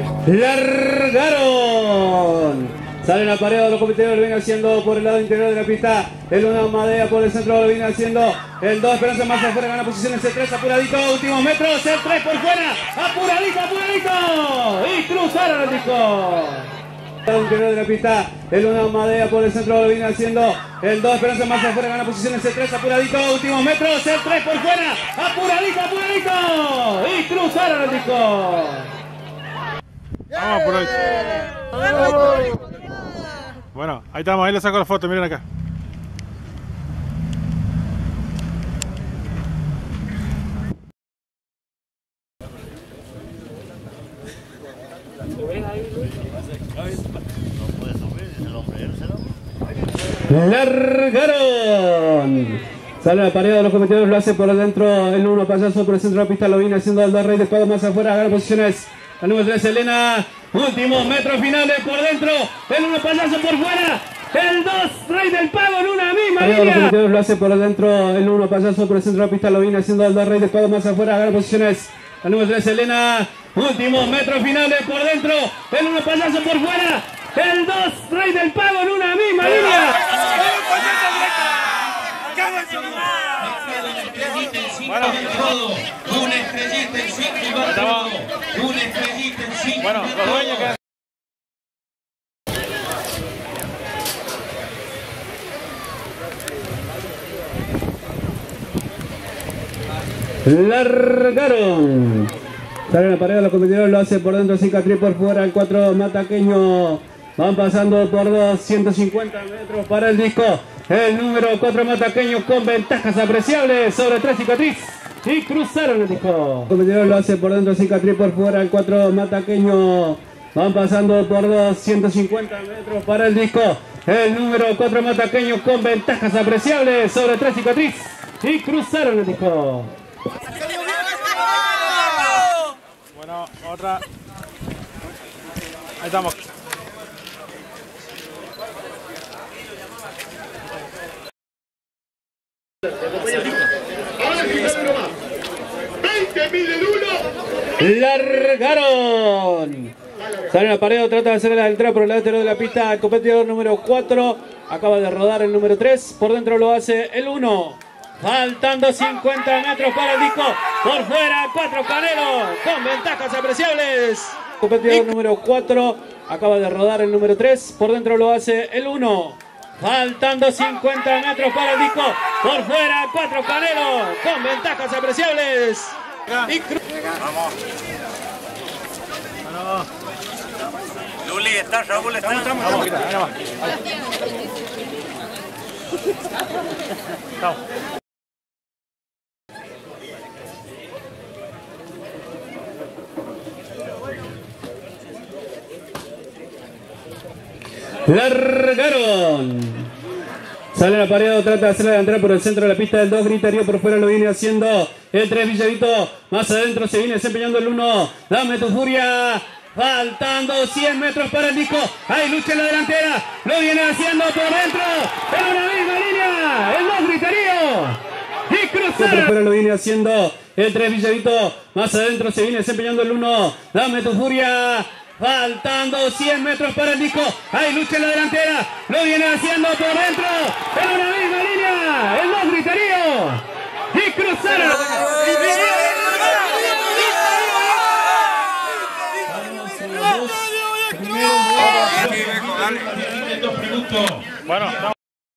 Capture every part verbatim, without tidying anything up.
Largaron. Salen apareados los competidores, lo viene haciendo por el lado interior de la pista. El uno Madea por el centro, lo viene haciendo el dos Esperanza más afuera, gana posiciones el tres, apuradito, últimos metros, el tres por fuera, apuradito, apuradito. Y cruzaron el disco. El interior de la pista, el uno Madea por el centro, lo viene haciendo el dos Esperanza más afuera, gana posiciones el tres, apuradito, últimos metros, el tres por fuera, apuradito, apuradito. Y cruzaron el disco. Vamos por ahí. Bueno, ahí estamos, ahí le saco la foto, miren acá. Largaron. Sale la pared de los competidores, lo hace por adentro el uno Payaso por el centro de la pista, lo viene haciendo el dos Rey de Escuadra más afuera, gana posiciones. La número tres Elena, últimos metros finales por dentro, el uno Payaso por fuera, el dos Rey del Pago en una misma línea. Los competidores lo hace por adentro el uno Payaso por el centro de la pista, lo viene haciendo el dos Rey de Escuadra más afuera, gana posiciones. La número tres Elena, últimos metros finales por dentro, el uno Payaso por fuera, el dos Rey del Pago en una misma línea. Bueno, una estrellita en cinco y barro. Una estrellita en cinco. Bueno, los dueños que... Largaron. Salen a pared, los competidores lo hace por dentro, cicatriz por fuera, el cuatro Mataqueño. Van pasando por doscientos cincuenta metros para el disco. El número cuatro Mataqueño con ventajas apreciables sobre tres cicatriz. Y cruzaron el disco. El competidor lo hace por dentro, cicatriz por fuera, el cuatro Mataqueño. Van pasando por doscientos cincuenta metros para el disco. El número cuatro Mataqueño con ventajas apreciables sobre tres cicatriz. Y cruzaron el disco. Bueno, otra. Ahí estamos. Largaron. Salen a pared, trata de hacer la entrada por el lado exterior de la pista. El competidor número cuatro acaba de rodar el número tres. Por dentro lo hace el uno. Faltando cincuenta metros para el disco. Por fuera, cuatro Canelo con ventajas apreciables. El competidor número cuatro acaba de rodar el número tres. Por dentro lo hace el uno. Faltando cincuenta metros para el disco. Por fuera, cuatro Canelo con ventajas apreciables. Y vamos. Bueno. Luli, está, Raúl, está. Vamos, vamos, vamos. Vamos. Largaron. Sale apareado, trata de hacer la entrada por el centro de la pista. El dos Griterío por fuera lo viene haciendo el tres Villarito. Más adentro se viene desempeñando el uno. Dame tu furia. Faltando cien metros para el disco. Hay lucha en la delantera. Lo viene haciendo por dentro. En una misma línea. El dos Griterío. Y cruzaron. Por fuera lo viene haciendo el tres Villarito. Más adentro se viene desempeñando el uno. Dame tu furia. Faltando cien metros para el disco. Hay lucha en la delantera. Lo viene haciendo por dentro. En una misma línea. El dos Griterío. Y cruzaron. Bueno, no.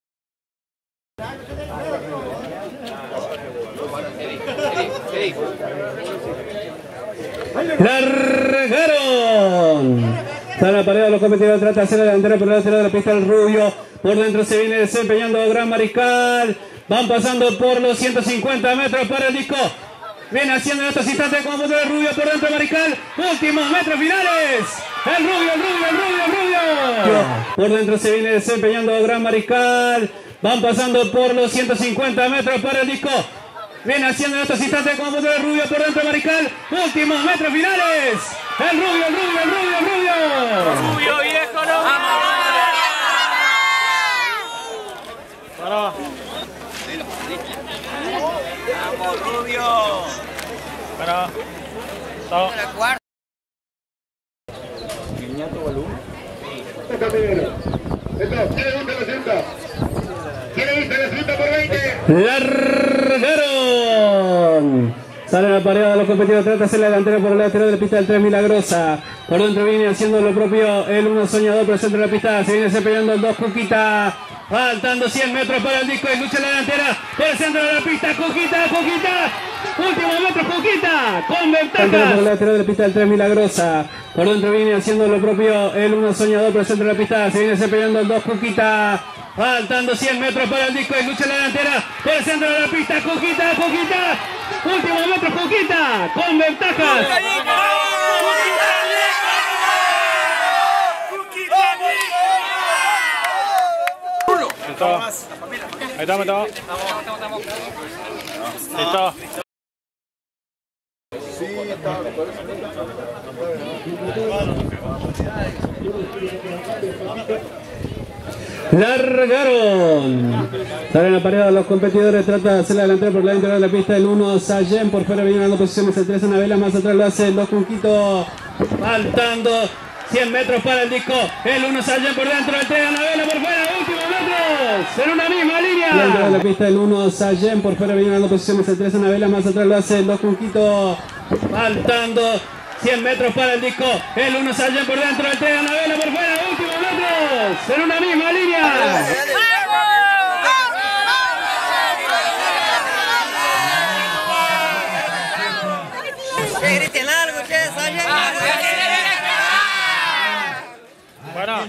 Largaron. Sale a pared, los competidores trata de hacer la delantera por el lateral de la pista del Rubio. Por dentro se viene desempeñando Gran Mariscal. Van pasando por los ciento cincuenta metros para el disco. Viene haciendo en estos instantes como motor el Rubio por dentro Mariscal. Últimos metros finales. El Rubio, el Rubio, el Rubio, el Rubio. Por dentro se viene desempeñando Gran Mariscal. Van pasando por los ciento cincuenta metros para el disco. Viene haciendo en estos instantes como motor el Rubio por dentro Mariscal. Últimos metros finales. El Rubio, el Rubio, el Rubio, el Rubio. Rubio, viejo, no. Vamos. Bueno. Vamos, Rubio. Bueno. Todo. Largaron. Salen a pareada los competidores, trata de hacer la delantera por el lateral de la pista del tres Milagrosa. Por dentro viene haciendo lo propio el uno Soñador por el centro de la pista. Se viene desempeñando el dos Cuquita. Faltando cien metros para el disco y lucha la delantera por el centro de la pista. Cuquita, Cuquita. Último metro, Cuquita. Con ventaja. Por el lateral de la pista del tres Milagrosa. Por dentro viene haciendo lo propio el uno Soñador por el centro de la pista. Se viene desempeñando el dos Cuquita. Faltando cien metros para el disco y lucha la delantera por el centro de la pista. Cuquita, Cuquita. Último metro, Cuquita. Con ventajas. Ahí está, ahí está. Listo. Largaron. Salen a pareja los competidores. Trata de hacer la delantera por la interior de la pista. El uno Sayen por fuera viene dando posiciones. El tres Anabela. Más atrás lo hace el dos Cunquito. Faltando cien metros para el disco. El uno Sayen por dentro. El tres Anabela por fuera. Últimos metros. En una misma línea. La interior de la pista. El uno Sayen por fuera viene dando posiciones. El tres Anabela. Más atrás lo hace el dos Cunquito. Faltando cien metros para el disco. El uno Sayen por dentro. El tres Anabela por fuera. Últimos metros. En una misma línea. Griten algo, che, Sayen. Bueno.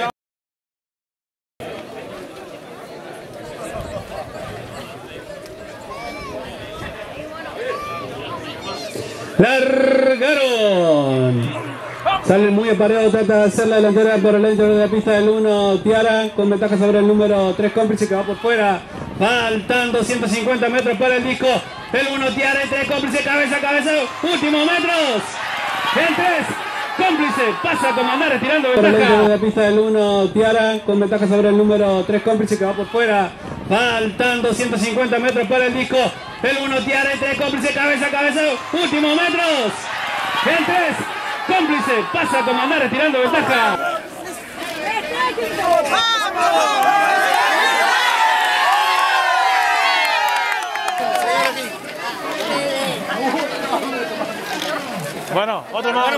Largaron. Salen muy apareados, trata de hacer la delantera por el interior de la pista del uno Tiara, con ventaja sobre el número tres Cómplice que va por fuera. Faltando ciento cincuenta metros para el disco. El uno Tiara, el tres Cómplice, cabeza a cabeza. Últimos metros. El tres Cómplice pasa a comandar retirando ventaja. Por el interior de la pista del uno Tiara, con ventaja sobre el número tres Cómplice que va por fuera. Faltando ciento cincuenta metros para el disco. El uno Tiara, el tres Cómplice, cabeza a cabeza. Últimos metros. El tres Cómplice pasa a comandar retirando ventaja. Bueno, otro más.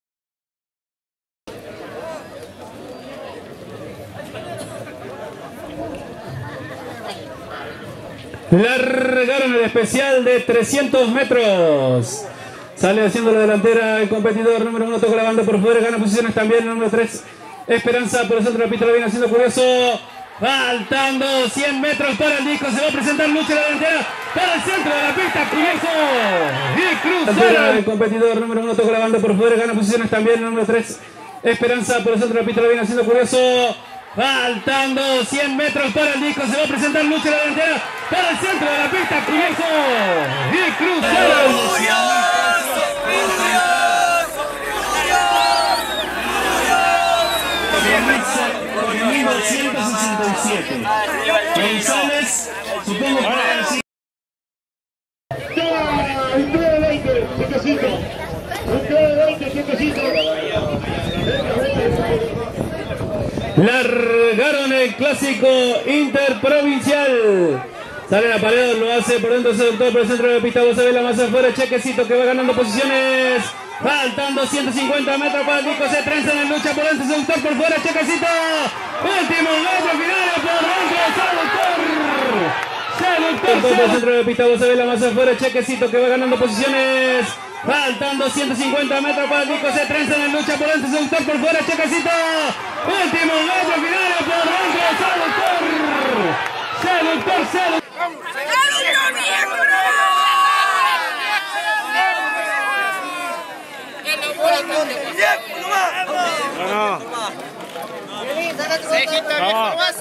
Largaron el especial de trescientos metros. Sale haciendo la delantera el competidor número uno, toca la banda por fuera, gana posiciones también el número tres, Esperanza por el centro de la pista, lo viene haciendo curioso. Faltando cien metros para el disco, se va a presentar lucha la delantera para el centro de la pista, curioso. Y cruzaron. El competidor número uno, toca la banda por fuera, gana posiciones también el número tres, Esperanza por el centro de la pista, lo viene haciendo curioso. Faltando cien metros para el disco, se va a presentar lucha la delantera para el centro de la pista, curioso. Y cruzaron. ciento sesenta y siete. González, supongo que va a decir. Largaron el clásico interprovincial. Salen a Paredes, lo hace por dentro, seductor por el centro de la pista. Vos sabés la más afuera, Chequecito que va ganando posiciones. Faltando ciento cincuenta metros para el disco, se trenza en lucha por dentro, seductor por fuera, Chequecito. Último metro final por dentro, seductor. Seductor por el centro de la pista, vos sabés la más afuera, Chequecito que va ganando posiciones. Faltando ciento cincuenta metros para el disco, se trenza en lucha por dentro, seductor por fuera, Chequecito. Último metro final por dentro, seductor. Seductor, seductor. Bueno. Vamos.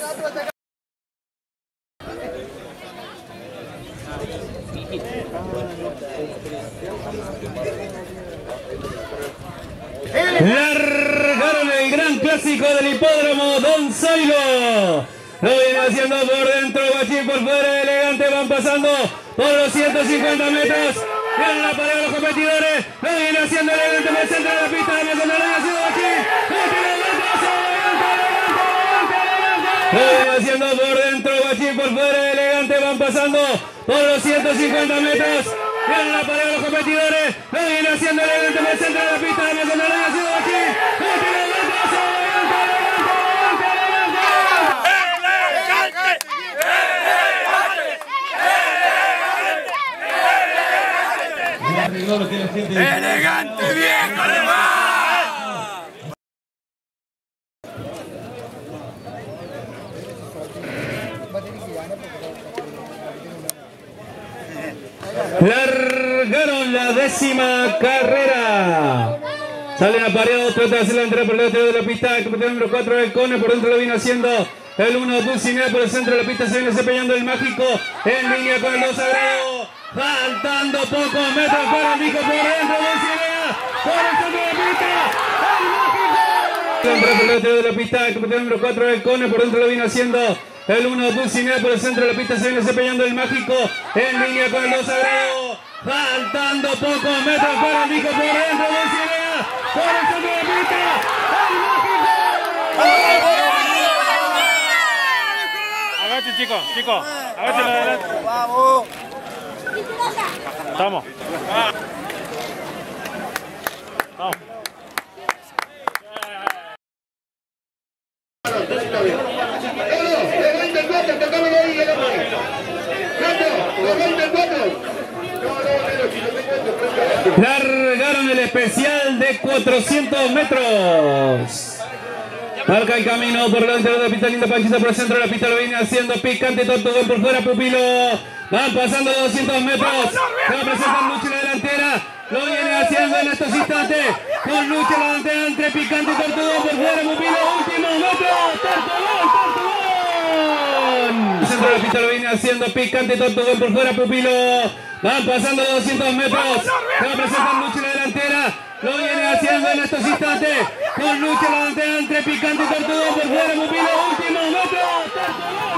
Largaron el gran clásico del hipódromo Don Zoilo. Lo viene haciendo por dentro, Guachín por fuera, elegante, van pasando por los ciento cincuenta metros. Viene la pared de los competidores, lo viene haciendo elegante por el centro de la pista, de Mazatlán, haciendo Guachín. Lo viene haciendo por dentro, Guachín por fuera, elegante, van pasando por los ciento cincuenta metros. Viene la pared de los competidores. Lo viene haciendo elegante por el centro de la pista. La Maconda lo viene haciendo Guachín. Guachín, elegante, elegante, elegante, elegante, elegante. ¡Elegante, viejo, además! Largaron la décima carrera. Salen apareados, trata de hacer la entrada por el otro de la pista. El competidor número cuatro, el Cone, por dentro lo viene haciendo el uno, Dulcinea, por el centro de la pista se viene desempeñando el Mágico en línea con el dos Sagrado. Faltando pocos metros para el Nico por dentro, Dulcinea, por el centro de la pista. El Mágico. Entra por el otro de la pista, el competidor número cuatro, el Cone, por dentro lo viene haciendo el uno, Dulcinea, por el centro de la pista se viene desempeñando el Mágico en línea con el dos Sagrado. Faltando pocos metros para el Nico por dentro, Dulcinea, por el centro de la pista. El Mágico. Agachen, chicos, chicos. Agachen adelante. Vamos. Vamos. Vamos. Largaron el especial de cuatrocientos metros. Marca el camino por delante de la pista, linda Panchita por el centro de la pista, lo viene haciendo Picante, Tortugón por fuera, Pupilo. Van pasando los doscientos metros. Se va a presentar Lucha en la delantera. Lo viene haciendo en estos instantes. Con Lucha en la delantera entre Picante y Tortugón por fuera, Pupilo. Último metro. Tortugón, Tortugón. El centro de la pista lo viene haciendo Picante, Tortugón por fuera, Pupilo. Van pasando los doscientos metros. Se va a presentar Lucha en la delantera. Lo viene haciendo en estos instantes. Con Lucha en la delantera entre Picante y Tortugón por fuera, Pupilo. Último metro. Tortugón.